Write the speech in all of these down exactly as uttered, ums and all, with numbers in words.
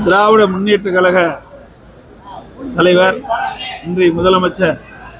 திராவிட முன்னேற்ற கழக தலைவர் இன்றைய முதலமைச்சர்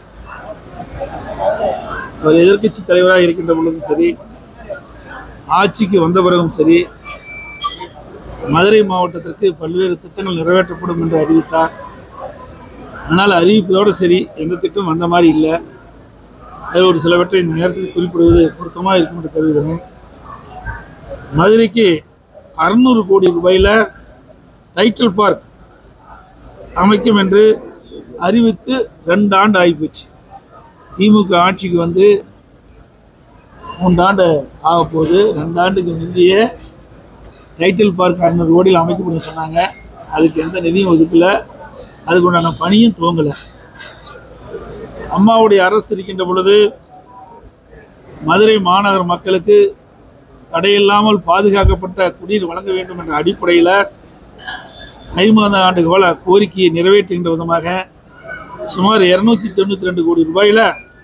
அவர் எதிர்க்கட்சி தலைவராக இருக்கின்ற பொழுதும் சரி, ஆட்சிக்கு வந்த பிறகும் சரி, மதுரை மாவட்டத்திற்கு பல்வேறு திட்டங்கள் நிறைவேற்றப்படும் என்று அறிவித்தார். ஆனால் அறிவிப்பதோடு சரி, எந்த திட்டம் வந்த மாதிரி இல்லை. அதில் ஒரு சிலவற்றை இந்த நேரத்தில் குறிப்பிடுவது பொருத்தமாக இருக்கும் என்று கருதுகிறேன். மதுரைக்கு அறுநூறு கோடி ரூபாயில் டைட்டில் பார்க் அமைக்கும் என்று அறிவித்து ரெண்டு ஆண்டு ஆகிப்போச்சு. திமுக ஆட்சிக்கு வந்து மூன்றாண்டு ஆக போகுது. ரெண்டு ஆண்டுக்கு முந்தைய டைட்டில் பார்க் அறுநூறு கோடியில் அமைக்கப்படும் சொன்னாங்க. அதுக்கு எந்த நிதியும் ஒதுக்கலை, அதுக்கு உண்டான பணியும் துவங்கலை. அம்மாவுடைய அரசு இருக்கின்ற பொழுது மதுரை மாநகர மக்களுக்கு தடையில்லாமல் பாதுகாக்கப்பட்ட குடிநீர் வழங்க வேண்டும் என்ற அடிப்படையில் ஐம்பது ஆண்டு கால கோரிக்கையை நிறைவேற்றுகின்ற விதமாக சுமார் இருநூத்தி தொண்ணூற்றி ரெண்டு கோடி ரூபாயில்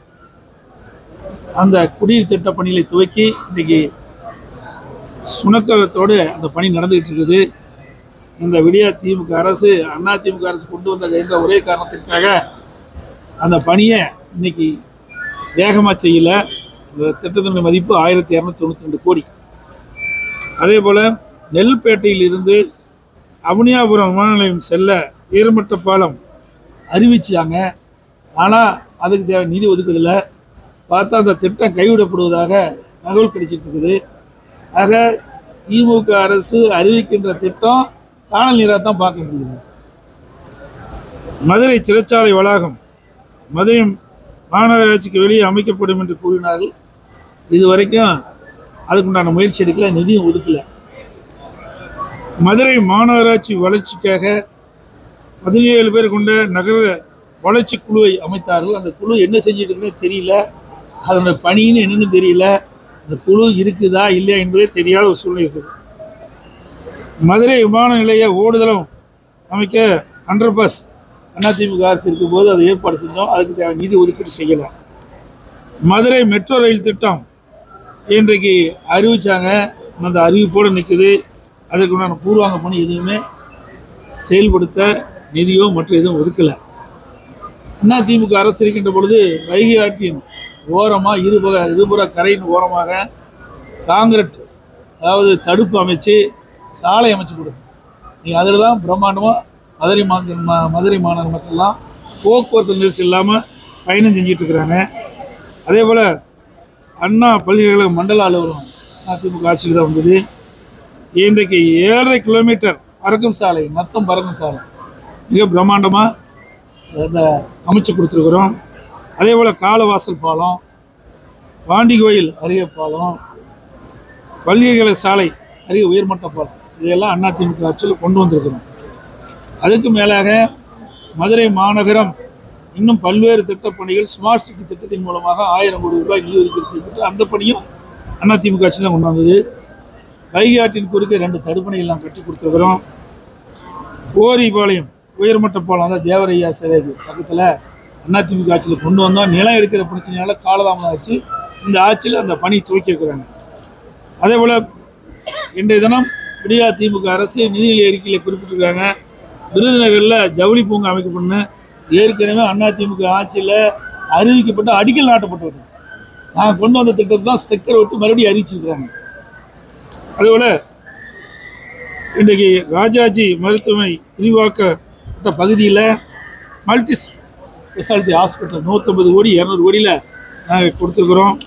அந்த குடிநீர் திட்ட பணிகளை துவக்கி இன்றைக்கி சுணக்கத்தோடு அந்த பணி நடந்துகிட்டு இருக்குது. இந்த விடியா திமுக அரசு, அண்ணா திமுக அரசு கொண்டு வந்த என்ற ஒரே காரணத்திற்காக அந்த பணியை இன்னைக்கு வேகமாக செய்யல. இந்த திட்டத்தினுடைய மதிப்பு ஆயிரத்தி இரநூத்தி தொண்ணூற்றி ரெண்டு கோடி. அதே போல் நெல்பேட்டையில் இருந்து அவனியாபுரம் விமான நிலையம் செல்ல உயர்மட்ட பாலம் அறிவிச்சாங்க. ஆனால் அதுக்கு தேவை நிதி ஒதுக்கல. பார்த்தா அந்த திட்டம் கைவிடப்படுவதாக தகவல் கிடைச்சிட்டு இருக்குது. ஆக திமுக அரசு அறிவிக்கின்ற திட்டம் காணல் நீராக தான் பார்க்க முடியுது. மதுரை சிறைச்சாலை வளாகம் மதுரை மாநகராட்சிக்கு வெளியே அமைக்கப்படும் என்று கூறினார்கள். இதுவரைக்கும் அதுக்குண்டான முயற்சி எடுக்கல, நிதியும் ஒதுக்கல. மதுரை மாநகராட்சி வளர்ச்சிக்காக பதினேழு பேர் கொண்ட நகர வளர்ச்சி குழுவை அமைத்தார்கள். அந்த குழு என்ன செஞ்சுட்டு இருக்குன்னு தெரியல, அதனுடைய பணின்னு என்னன்னு தெரியல, அந்த குழு இருக்குதா இல்லையா என்பதே தெரியாத ஒரு சூழ்நிலை இருக்குது. மதுரை விமான நிலைய ஓடுதளம் அமைக்க அண்டர் பாஸ் அதிமுக அரசு இருக்கும்போது அதை ஏற்பாடு செஞ்சோம். அதுக்கு தேவை நிதி ஒதுக்கீடு செய்யலை. மதுரை மெட்ரோ ரயில் திட்டம் இன்றைக்கு அறிவித்தாங்க. அந்த அறிவிப்போடு நிற்குது. அதற்குண்டான பூர்வாங்க பணி எதுவுமே செயல்படுத்த நிதியோ மற்ற எதுவும் ஒதுக்கலை. அண்ணா திமுக அரசு இருக்கின்ற பொழுது வைகை ஆற்றின் ஓரமாக இருபுற இருபுற கரையின் ஓரமாக காங்கிரட் அதாவது தடுப்பு அமைச்சு சாலை அமைச்சு கொடுக்கும். நீங்கள் அதில் தான் பிரம்மாண்டமாக மதுரை மா மதுரை மாநகர மக்கள்லாம் போக்குவரத்து நெரிசல் இல்லாமல் பயணம் செஞ்சிட்ருக்கிறாங்க. அதே போல் அண்ணா பல்கலைக்கழக மண்டல அலுவலகம் அதிமுக ஆட்சியில் தான் வந்தது. இன்றைக்கு ஏழரை கிலோமீட்டர் பறக்கும் சாலை, நத்தம் பறக்கும் சாலை மிக பிரம்மாண்டமாக அந்த அமைச்சு கொடுத்துருக்குறோம். அதே போல் காலவாசல் பாலம், பாண்டி கோயில் அருகே பாலம், பல்கலைக்கழக சாலை அருகே உயர்மட்ட பாலம், இதையெல்லாம் அதிமுக ஆட்சியில் கொண்டு வந்திருக்கிறோம். அதுக்கு மேலாக மதுரை மாநகரம் இன்னும் பல்வேறு திட்டப்பணிகள் ஸ்மார்ட் சிட்டி திட்டத்தின் மூலமாக ஆயிரம் கோடி ரூபாய் நிதி ஒதுக்கீடு செய்யப்பட்டு அந்த பணியும் அதிமுக ஆட்சி தான் கொண்டு வந்தது. வைகை ஆற்றின் குறுக்கே ரெண்டு தடுப்பணைகள் நாம் கட்டி கொடுத்துருக்குறோம். ஓரிபாளையம் உயர்மட்ட பாலம் தான் தேவரையா சிலைக்கு பக்கத்தில் அதிமுக ஆட்சியில் கொண்டு வந்தோம். நிலம் எடுக்கிற பிரச்சனையால் காலதாமதம் ஆச்சு. இந்த ஆட்சியில் அந்த பணி துவக்கியிருக்கிறாங்க. அதே போல் இன்றைய தினம் விடியா திமுக அரசு நிதிநிலை அறிக்கையில் குறிப்பிட்டிருக்காங்க. விருதுநகரில் ஜவுளி பூங்கா அமைக்கப்படணும். ஏற்கனவே அதிமுக ஆட்சியில் அறிவிக்கப்பட்டு அடிக்கல் நாட்டப்பட்டு வருது. நாங்கள் கொண்டு வந்த திட்டத்தை தான் ஸ்டெக்கர் விட்டு மறுபடியும் அறிவிச்சிருக்கிறாங்க. அதேபோல் இன்றைக்கு ராஜாஜி மருத்துவமனை விரிவாக்கப்பட்ட பகுதியில் மல்டி ஸ்பெஷாலிட்டி ஹாஸ்பிட்டல் நூற்றம்பது கோடி இரநூறு கோடியில் நாங்கள் கொடுத்துருக்குறோம்.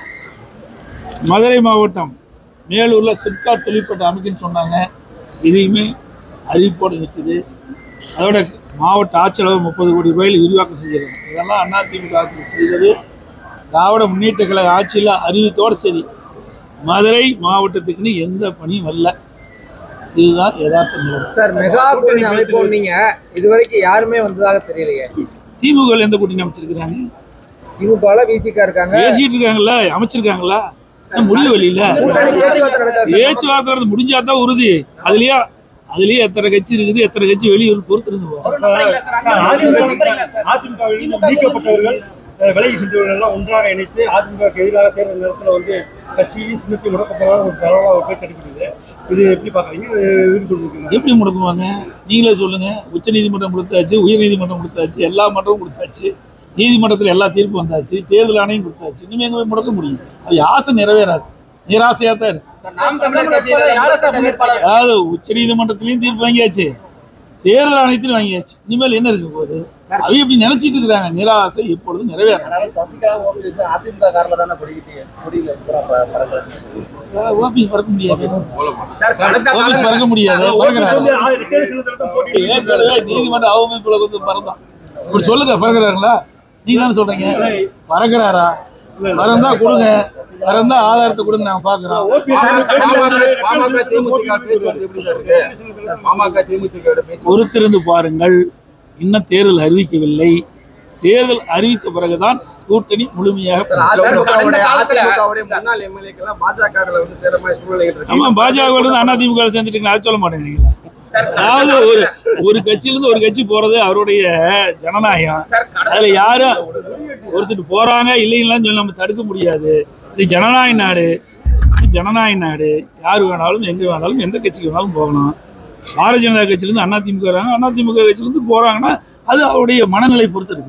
மதுரை மாவட்டம் மேலூரில் சிப்காட் தொழிற்பட்ட அமைக்குன்னு சொன்னாங்க. இதையுமே அறிவிப்போடு நிற்குது. அதோட மாவட்ட ஆட்சியளவு முப்பது கோடி ரூபாயில் விரிவாக்கம் செஞ்சிருக்கோம். இதெல்லாம் அதிமுக ஆட்சி செய்தது. திராவிட முன்னேற்ற கழக ஆட்சியில் அறிவித்தோடு சரி, மதுரை மாவட்டத்துக்குன்னு எந்த பணியும் வரல. இதுதான் யதார்த்த நிலை. சார், மெகா கூட்டணி அமைப்போம் நீங்க இதுவரைக்கும் யாருமே வந்ததாக தெரியலையே. திமுக எந்த கூட்டணி அமைச்சிருக்கிறாங்க? திமுக விசிகா இருக்காங்க, பேசிட்டு இருக்காங்கல்ல, அமைச்சிருக்காங்களா? முடிவு வழியில பேச்சுவார்த்தை நடந்து முடிஞ்சாதான் உறுதி. அதுலயே அதுலயே எத்தனை கட்சி இருக்குது, எத்தனை கட்சி வெளியூர் பொறுத்து இருந்து விலகி சென்றவர்களெல்லாம் ஒன்றாக இணைத்து அதிமுகவுக்கு எதிராக தேர்தல் நேரத்தில் வந்து கட்சியின் சின்னத்தை முடக்கப்படாத ஒரு தரவாக ஒரு பேச்சு அடிக்கிறது. இது எப்படி பார்க்குறீங்க? எதிர்கொண்டிருக்கீங்க. எப்படி முடக்குவாங்க? நீங்களே சொல்லுங்க. உச்ச நீதிமன்றம் கொடுத்தாச்சு, உயர் நீதிமன்றம் கொடுத்தாச்சு, எல்லா மன்றமும் கொடுத்தாச்சு, நீதிமன்றத்தில் எல்லா தீர்ப்பு வந்தாச்சு, தேர்தல் ஆணையம் கொடுத்தாச்சு. இனிமேல் எங்க போய் முடக்க முடியும்? அது ஆசை நிறைவேறாது, நிராசையாக தான் இருக்கு. அதாவது உச்ச நீதிமன்றத்திலையும் தீர்ப்பு வாங்கியாச்சு, தேர்தல் ஆணையத்திலும் வாங்கியாச்சு. இனிமேல் என்ன இருக்க போகுது? அவை எப்படி நினைச்சிட்டு இருக்காங்க? நிராசை எப்பொழுதும் நிறைவேறாது. சசிகலா ஓபிஎஸ் அதிமுக காரில் தானே படிக்கிட்டு ஓபிஎஸ் பறக்க முடியாது, ஓபிஎஸ் பறக்க முடியாது. ஏற்கனவே நீதிமன்ற அவமதிப்புல வந்து பறந்தான். இப்படி சொல்லுங்க, பறக்கிறாங்களா? நீங்க தானே சொல்றீங்க பறக்கிறாரா? பறந்தா கொடுங்க, பறந்தா ஆதாரத்தை கொடுங்க, நான் பாக்குறோம். பொறுத்திருந்து பாருங்கள், இன்னும் தேர்தல் அறிவிக்கவில்லை. தேர்தல் அறிவித்த பிறகுதான் கூட்டணி முழுமையாக. ஆமா, பாஜக அதிமுக சேர்ந்துட்டீங்களா? அது சொல்ல மாட்டேங்கிறீங்களா? அதாவது ஒரு ஒரு கட்சியிலிருந்து ஒரு கட்சி போறது அவருடைய ஜனநாயகம். அதுல யாரும் ஒருத்தர் போறாங்க இல்லைங்களா சொல்லி நம்ம தடுக்க முடியாது. இது ஜனநாயக நாடு, இது ஜனநாயக நாடு. யாரு வேணாலும் எங்க வேணாலும் எந்த கட்சிக்கு வேணாலும் போகணும். பாரதிய ஜனதா கட்சியிலிருந்து அதிமுக வராங்க, அதிமுக கட்சியிலிருந்து போறாங்கன்னா அது அவருடைய மனநிலை பொறுத்து இருக்கு.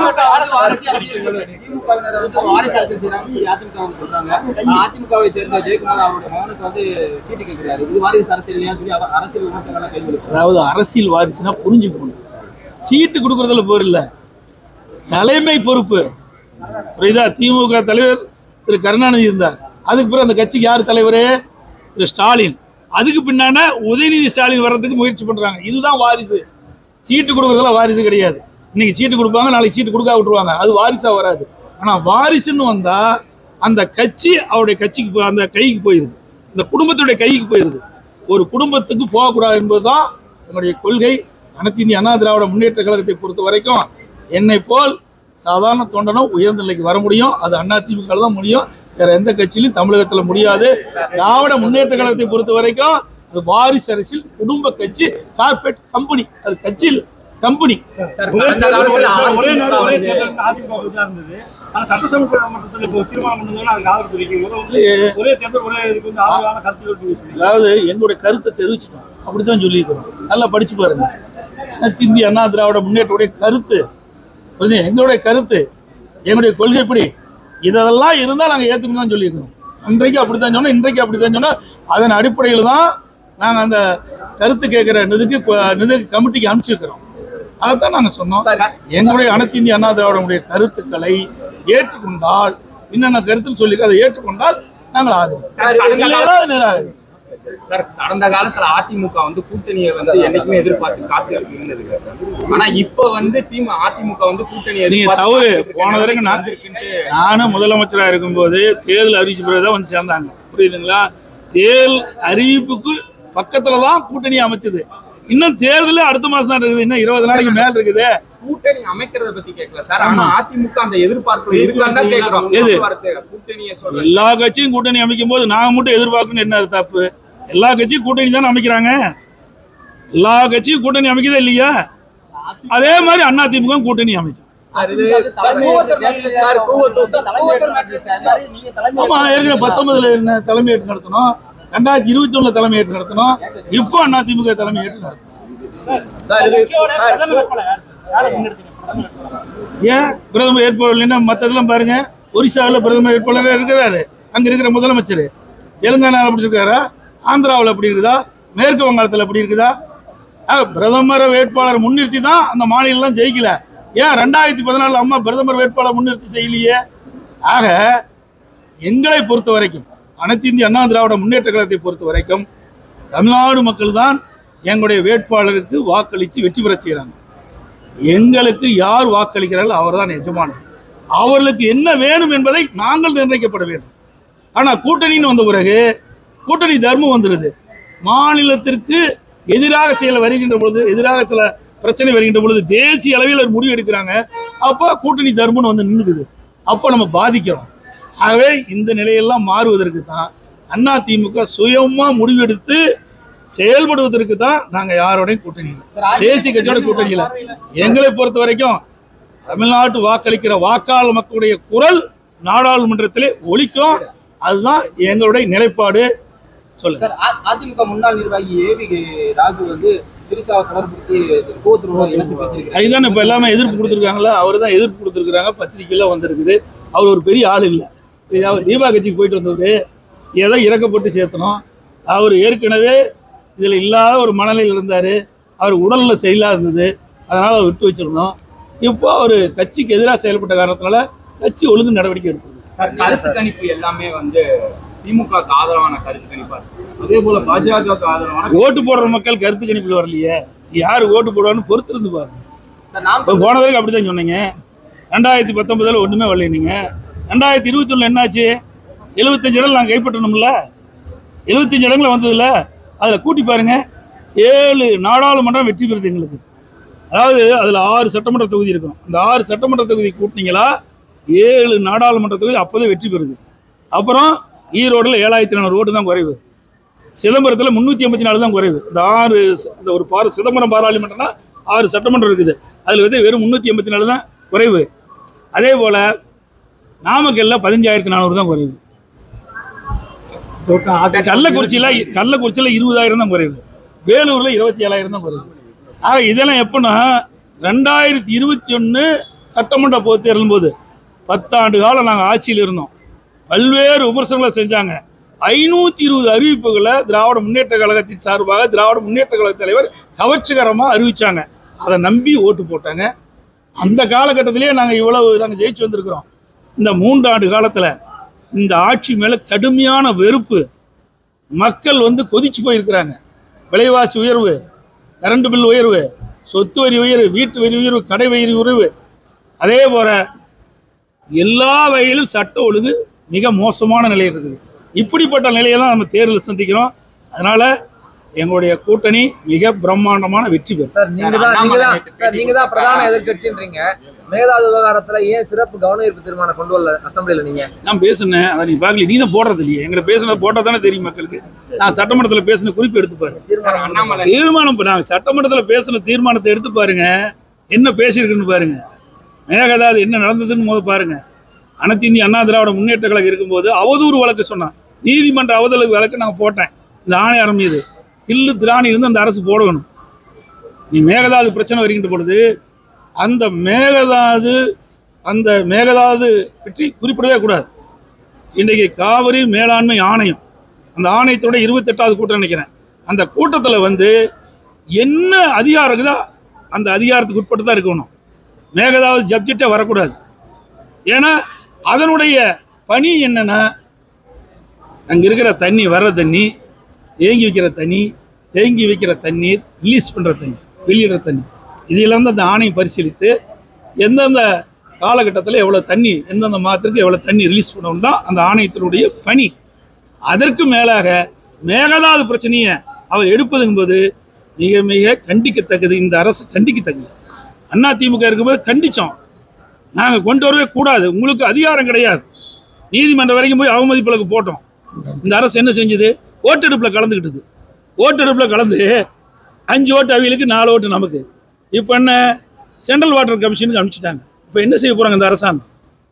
அதிமுகவை சேர்ந்த ஜெயக்குமார் அவருடைய மகனுக்கு வந்து சீட்டு கேட்கிறாரு. இது வாரிசு அரசியல் சொல்லி அரசியல் விமர்சனங்களை கேள்வி. அதாவது அரசியல் வாரிசுனா புரிஞ்சுக்கணும். சீட்டு கொடுக்கறதுல போரில்ல, தலைமை பொறுப்பு. புரியுதா? திமுக தலைவர் திரு கருணாநிதி இருந்தார், அதுக்கு பிறகு அந்த கட்சிக்கு யார் தலைவர்? திரு ஸ்டாலின். அதுக்கு பின்னாடி உதயநிதி ஸ்டாலின் வர்றதுக்கு முயற்சி பண்றாங்க. இதுதான் வாரிசு. சீட்டு கொடுக்கறதுல வாரிசு கிடையாது. இன்னைக்கு சீட்டு கொடுப்பாங்க, நாளைக்கு சீட்டு கொடுக்க விட்டுருவாங்க, அது வாரிசா வராது. ஆனா வாரிசுன்னு வந்தா அந்த கட்சி அவருடைய கட்சிக்கு அந்த கைக்கு போயிருது, இந்த குடும்பத்துடைய கைக்கு போயிருது. ஒரு குடும்பத்துக்கு போகக்கூடாது என்பதுதான் என்னுடைய கொள்கை. அனைத்து இந்திய அண்ணா திராவிட முன்னேற்ற கழகத்தை பொறுத்த வரைக்கும் என்னை போல் சாதாரண தொண்டனும் உயர்ந்த நிலைக்கு வர முடியும். அது அதிமுக தான் முடியும், வேற எந்த கட்சியிலும் தமிழகத்துல முடியாது. திராவிட முன்னேற்ற கழகத்தை பொறுத்த வரைக்கும் அது வாரிசு அரசியல், குடும்ப கட்சி, கார்பரேட் கம்பெனி. அது கட்சியில் கம்பெனி. அதாவது எங்களுடைய கருத்தை தெரிவிச்சிட்டோம், அப்படித்தான் சொல்லியிருக்கிறோம். நல்லா படிச்சு பாருங்க. அனைத்து இந்திய அண்ணா திராவிட முன்னேற்றத்துடைய கருத்து, எங்களுடைய கருத்து, எங்களுடைய கொள்கை எப்படி இதெல்லாம் இருந்தால் நாங்கள் ஏற்றுக்கணும் தான் சொல்லியிருக்கிறோம். இன்றைக்கு அப்படித்தான் சொன்னோம், இன்றைக்கு அப்படித்தான் சொன்னோம். அதன் அடிப்படையில் தான் நாங்கள் அந்த கருத்து கேட்குற நிதிக்கு நிதி கமிட்டிக்கு அனுப்பிச்சிருக்கிறோம். அதைத்தான் நாங்கள் சொன்னோம். எங்களுடைய அனைத்து இந்திய அண்ணா திராவிடமுடைய கருத்துக்களை ஏற்றுக்கொண்டால், என்னென்ன கருத்துன்னு சொல்லி அதை ஏற்றுக்கொண்டால் நாங்கள் ஆதரவு. சார், கடந்த காலத்துல அதிமுக வந்து கூட்டணியை வந்து என்னைக்குமே எதிர்பார்த்து காத்து இருந்தது. ஆனா இப்ப வந்து திமுக அதிமுக வந்து கூட்டணி தவறு. போன வரைக்கும் நானும் முதலமைச்சராக இருக்கும்போது தேர்தல் அறிவிச்ச பிறகுதான் வந்து சேர்ந்தாங்க. புரியுதுங்களா? தேர்தல் அறிவிப்புக்கு பக்கத்துலதான் கூட்டணி அமைச்சது. இன்னும் தேர்தல் அடுத்த மாசம் தான் இருக்குது, இன்னும் இருபது நாளைக்கு மேல இருக்குது. கூட்டணி அமைக்கிறத பத்தி கேட்கல சார், ஆனா அதிமுக அந்த எதிர்பார்ப்பு இருக்கான்னு கேட்கிறோம். கூட்டணியை சொல்ல எல்லா கட்சியும் கூட்டணி அமைக்கும் போது நாங்க மட்டும் எதிர்பார்க்கணும் என்ன தப்பு? எல்லா கட்சியும் கூட்டணி தானே அமைக்கிறாங்க. எல்லா கட்சியும் கூட்டணி அமைக்கதே இல்லையா? அதே மாதிரி அதிமுக கூட்டணி அமைக்கும். ஆமா, ஏற்கனவே பத்தொன்பதுல என்ன தலைமையேற்று நடத்தணும், ரெண்டாயிரத்தி இருபத்தி ஒண்ணுல தலைமையேற்று நடத்தணும், இப்போ அதிமுக தலைமையேற்று நடத்தணும். ஏன் பிரதமர் வேட்பாளர் மற்றதெல்லாம் பாருங்க. ஒரிசாவில் பிரதமர் வேட்பாளர் இருக்கிறாரு, அங்க இருக்கிற முதலமைச்சர். தெலுங்கானாவில் அப்படி இருக்காரா? ஆந்திராவில் அப்படி இருக்குதா? மேற்கு வங்காளத்தில் அப்படி இருக்குதா? பிரதமர் வேட்பாளர் முன்னிறுத்தி தான் அந்த மாநிலம் ஜெயிக்கல. ஏன் ரெண்டாயிரத்தி பதினாலு அம்மா பிரதமர் வேட்பாளர் முன்னிறுத்தி செய்யலையே? ஆக எங்களை பொறுத்த வரைக்கும், அனைத்து இந்திய அண்ணா திராவிட முன்னேற்ற கழகத்தை பொறுத்த வரைக்கும் தமிழ்நாடு மக்கள் தான் எங்களுடைய வேட்பாளருக்கு வாக்களித்து வெற்றி பெற செய்கிறாங்க. எங்களுக்கு யார் வாக்களிக்கிறார்கள் அவர் தான் எஜமானர். அவர்களுக்கு என்ன வேணும் என்பதை நாங்கள் நிர்ணயிக்கப்பட வேண்டும். ஆனால் கூட்டணின்னு வந்த பிறகு கூட்டணி தர்மம் வந்துடுது. மாநிலத்திற்கு எதிராக செயல் வருகின்ற பொழுது, எதிராக சில பிரச்சனை வருகின்ற பொழுது தேசிய அளவில் ஒரு முடிவு எடுக்கிறாங்க. அப்போ கூட்டணி தர்மம்னு வந்து நின்றுக்குது. அப்போ நம்ம பாதிக்கிறோம். ஆகவே இந்த நிலையெல்லாம் மாறுவதற்கு தான் அதிமுக சுயமா முடிவெடுத்து செயல்படுவதற்கு தான் நாங்கள் யாரோடையும் கூட்டணி இல்லை, தேசிய கட்சியோட கூட்டணி இல்லை. எங்களை பொறுத்த வரைக்கும் தமிழ்நாட்டு வாக்களிக்கிற வாக்காளர் மக்களுடைய குரல் நாடாளுமன்றத்திலே ஒலிக்கும். அதுதான் எங்களுடைய நிலைப்பாடு. சொல்லுங்க சார். அதிமுக முன்னாள் நிர்வாகி ஏவி ராஜு வந்து திரிசாவை தொடர்புத்தி கோவத்தூர் இணைச்சு பேசியிருக்காரு. இதுதான் இப்ப எல்லாமே எதிர்ப்பு கொடுத்துருக்காங்களா? அவர் தான் எதிர்ப்பு கொடுத்துருக்காங்க. பத்திரிகைலாம் வந்திருக்குது. அவர் ஒரு பெரிய ஆள் இல்லை. தீபா கட்சிக்கு போயிட்டு வந்தவர் ஏதோ இறக்கப்பட்டு சேர்த்தணும். அவர் ஏற்கனவே இதில் இல்லாத ஒரு மனநிலையில் இருந்தார். அவர் உடல்நிலை சரியில்லாத இருந்தது. அதனால் அவர் விட்டு வச்சிருந்தோம். இப்போ அவர் கட்சிக்கு எதிராக செயல்பட்ட காரணத்தினால கட்சி ஒழுங்கு நடவடிக்கை எடுத்துருக்காங்க. கருத்து கணிப்பு எல்லாமே வந்து திமுக ஆதரவான கருத்து கணிப்பா, அதே போல பாஜக ஆதரவான ஓட்டு போடுற மக்கள் கருத்து கணிப்பில் வரலையே. யார் ஓட்டு போடுவான்னு பொறுத்திருந்து பாருங்க. போன வரைக்கும் அப்படித்தான் சொன்னீங்க. ரெண்டாயிரத்தி பத்தொன்பதுல ஒண்ணுமே வரல. நீங்க ரெண்டாயிரத்தி இருபத்தி ஒண்ணுல என்னாச்சு? எழுபத்தஞ்சு இடங்கள் நாங்கள் கைப்பற்றணும்ல. எழுபத்தஞ்சு இடங்களை வந்ததுல அதில் கூட்டி பாருங்க. ஏழு நாடாளுமன்றம் வெற்றி பெறுது எங்களுக்கு. அதாவது அதில் ஆறு சட்டமன்ற தொகுதி இருக்கும். அந்த ஆறு சட்டமன்ற தொகுதி கூட்டினீங்களா ஏழு நாடாளுமன்ற தொகுதி அப்போதான் வெற்றி பெறுது. அப்புறம் ஈரோடில் ஏழாயிரத்தி நானூறு ஓட்டு தான் குறைவு. சிதம்பரத்தில் முந்நூற்றி ஐம்பத்தி நாலு தான் குறைவு. இந்த ஆறு இந்த ஒரு பாரு சிதம்பரம் பாராளுமன்றம்னா ஆறு சட்டமன்றம் இருக்குது. அதில் வந்து வெறும் முந்நூற்றி ஐம்பத்தி நாலு தான் குறைவு. அதே போல் நாமக்கல்ல பதினஞ்சாயிரத்தி நானூறு தான் குறைவு. கள்ளக்குறிச்சியில் கள்ளக்குறிச்சியில் இருபதாயிரம் தான் குறைவு. வேலூரில் இருபத்தி ஏழாயிரம் தான் குறைவு. ஆக இதெல்லாம் எப்போன்னா ரெண்டாயிரத்தி இருபத்தி ஒன்று சட்டமன்ற பொதுத் தேர்தலும் போது பத்தாண்டு காலம் நாங்கள் ஆட்சியில் இருந்தோம். பல்வேறு விமர்சனங்களை செஞ்சாங்க. ஐநூற்றி இருபது அறிவிப்புகளை திராவிட முன்னேற்ற கழகத்தின் சார்பாக திராவிட முன்னேற்ற கழக தலைவர் கவர்ச்சிகரமாக அறிவித்தாங்க. அதை நம்பி ஓட்டு போட்டாங்க. அந்த காலகட்டத்திலே நாங்கள் இவ்வளவு நாங்கள் ஜெயிச்சு வந்திருக்கிறோம். இந்த மூன்றாண்டு காலத்தில் இந்த ஆட்சி மேலே கடுமையான வெறுப்பு. மக்கள் வந்து கொதிச்சு போயிருக்கிறாங்க. விலைவாசி உயர்வு, கரண்ட் பில் உயர்வு, சொத்து வரி உயர்வு, வீட்டு வரி உயர்வு, கடை வரி உயர்வு, அதே போல எல்லா வகையிலும் சட்ட ஒழுங்கு மிக மோசமான நிலை இருக்குது. இப்படிப்பட்ட நிலையை தான் நம்ம தேர்தல் சந்திக்கிறோம். அதனால எங்களுடைய கூட்டணி மிக பிரம்மாண்டமான வெற்றி பெறும். சார் நீங்க தான் நீங்க தான் சார் நீங்க தான் பிரதான எதிர்க்கட்சின்றீங்க. மேகதாது விவகாரத்துல ஏன் சிறப்பு கவன ஈர்ப்பு தீர்மானம் கொண்டு வரல அசம்பிளில? நீங்க நான் பேசுனேன், அதை நீ பார்க்கல. நீ தான் போடுறது இல்லையே. எங்களை பேசுனதை போட்டால் தானே தெரியும் மக்களுக்கு. நான் சட்டமன்றத்தில் பேசின குறிப்பு எடுத்து பாருங்க. தீர்மானம் நாங்கள் சட்டமன்றத்தில் பேசின தீர்மானத்தை எடுத்து பாருங்க. என்ன பேசியிருக்குன்னு பாருங்க. மேகதாது என்ன நடந்ததுன்னு போது பாருங்க. அனைத்து இந்திய அண்ணா திராவிட முன்னேற்ற கழகம் இருக்கும்போது அவதூறு வழக்கு சொன்னான். நீதிமன்ற அவதூறு வழக்கு நாங்கள் போட்டேன். இந்த ஆணையாரம் மீது இல்லு திராணி இருந்து அந்த அரசு போடணும். நீ மேகதாது பிரச்சனை வருகின்ற பொழுது அந்த மேகதாது அந்த மேகதாது பற்றி குறிப்பிடவே கூடாது. இன்றைக்கு காவிரி மேலாண்மை ஆணையம், அந்த ஆணையத்தோட இருபத்தெட்டாவது கூட்டம் நினைக்கிறேன். அந்த கூட்டத்தில் வந்து என்ன அதிகாரம் இருக்குதோ அந்த அதிகாரத்துக்கு உட்பட்டு தான் இருக்கணும். மேகதாது சப்ஜெக்டே வரக்கூடாது. ஏன்னா அதனுடைய பணி என்னன்னா, அங்கே இருக்கிற தண்ணி, வர்ற தண்ணி, தேங்கி வைக்கிற தண்ணி, தேங்கி வைக்கிற தண்ணீர், ரிலீஸ் பண்ணுற தண்ணி, வெளியிடுற தண்ணி, இதில் வந்து அந்த ஆணையம் பரிசீலித்து எந்தெந்த காலகட்டத்தில் எவ்வளோ தண்ணி, எந்தெந்த மாதத்திற்கு எவ்வளோ தண்ணி ரிலீஸ் பண்ணணும் தான் அந்த ஆணையத்தினுடைய பணி. அதற்கு மேலாக மேகதாது பிரச்சனையை அவர் எடுப்பதுங்கும்போது மிக மிக கண்டிக்கத்தக்கது. இந்த அரசு கண்டிக்கத்தக்கது. அண்ணா திமுக இருக்கும்போது கண்டித்தோம். நாங்கள் கொண்டு வரவே கூடாது, உங்களுக்கு அதிகாரம் கிடையாது. நீதிமன்றம் வரைக்கும் போய் அவமதிப்புகளுக்கு போட்டோம். இந்த அரசு என்ன செஞ்சது? ஓட்டெடுப்பில் கலந்துக்கிட்டது. ஓட்டெடுப்பில் கலந்து அஞ்சு ஓட்டு அவிகளுக்கு நாலு ஓட்டு நமக்கு. இப்போ என்ன, சென்ட்ரல் வாட்டர் கமிஷனுக்கு அனுப்பிச்சிட்டாங்க. இப்போ என்ன செய்ய போகிறாங்க இந்த அரசாங்கம்?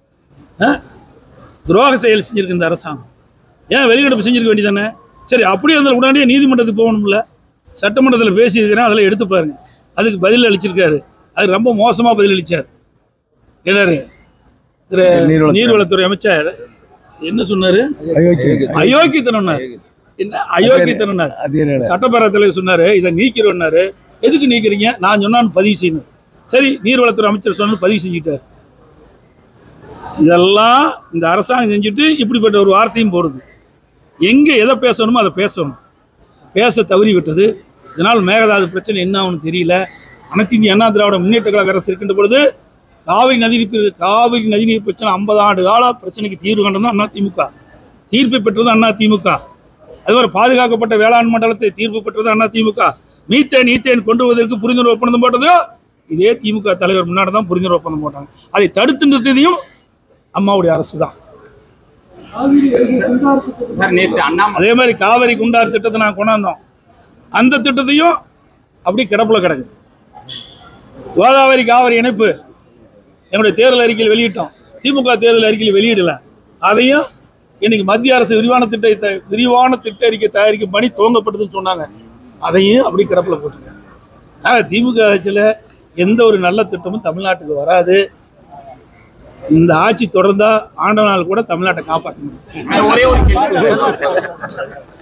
துரோக செயல் செஞ்சுருக்கு இந்த அரசாங்கம். ஏன் வெளிநடப்பு செஞ்சிருக்க வேண்டியதானே? சரி, அப்படியே அதில் உடனடியே நீதிமன்றத்துக்கு போகணும்ல. சட்டமன்றத்தில் பேசியிருக்கிறேன், அதில் எடுத்து பாருங்க. அதுக்கு பதில் அளிச்சிருக்காரு. அது ரொம்ப மோசமாக பதில் அளித்தார். எல்லாரு திரு நீர்வளத்துறை அமைச்சர் என்ன சொன்னாரு? அயோக்கியத்தனம். என்ன அயோக்கியத்தனம்? சட்டப்பேரவை தலைவர் சொன்னாரு, இதை நீக்கிறோன்னாரு. எதுக்கு நீக்கிறீங்க? நான் சொன்னான்னு பதிவு செய்யணும். சரி, நீர்வளத்துறை அமைச்சர் சொன்ன பதிவு செஞ்சுட்டார். இதெல்லாம் இந்த அரசாங்கம் செஞ்சுட்டு இப்படிப்பட்ட ஒரு வார்த்தையும் போடுது. எங்கே எதை பேசணுமோ அதை பேசணும். பேச தவறி விட்டது. இதனால் மேகதாது பிரச்சனை என்ன ஆகும்னு தெரியல. அனைத்து இந்திய அண்ணா திராவிட முன்னேற்ற கழக அரசு இருக்கின்ற பொழுது காவிரி நதிநீர் காவிரி நதிநீர் பிரச்சனை ஐம்பது ஆண்டு கால பிரச்சனைக்கு தீர்வு கண்டது அண்ணா திமுக. தீர்ப்பை பெற்றது அண்ணா திமுக. அதுவரை பாதுகாக்கப்பட்ட வேளாண் மண்டலத்தை தீர்ப்பு பெற்றது அண்ணா திமுக. மீத்தேன் ஈத்தேன் கொண்டு வருவதற்கு புரிந்துணர்வு ஒப்பந்தம் போட்டதோ இதே திமுக தலைவர் முன்னாடி தான் புரிந்துணர்வு ஒப்பந்தம் போட்டாங்க. அதை தடுத்து நிறுத்தியதையும் அம்மாவுடைய அரசு தான். அதே மாதிரி காவிரி குண்டார் திட்டத்தை நான் கொண்டாந்தோம். அந்த திட்டத்தையும் அப்படி கிடப்புல கிடக்கு. கோதாவரி காவிரி இணைப்பு எங்களுடைய தேர்தல் அறிக்கையில் வெளியிட்டோம். திமுக தேர்தல் அறிக்கையில் வெளியிடல. அதையும் இன்னைக்கு மத்திய அரசு விரிவான திட்ட விரிவான திட்ட அறிக்கை தயாரிக்கும் பணி துவங்கப்பட்டதுன்னு சொன்னாங்க. அதையும் அப்படி கிடப்பில் போட்டுருக்காங்க. ஆக திமுக ஆட்சியில் எந்த ஒரு நல்ல திட்டமும் தமிழ்நாட்டுக்கு வராது. இந்த ஆட்சி தொடர்ந்தா ஆண்ட நாள் கூட தமிழ்நாட்டை காப்பாற்ற முடியும். ஒரே ஒரு கேள்வி.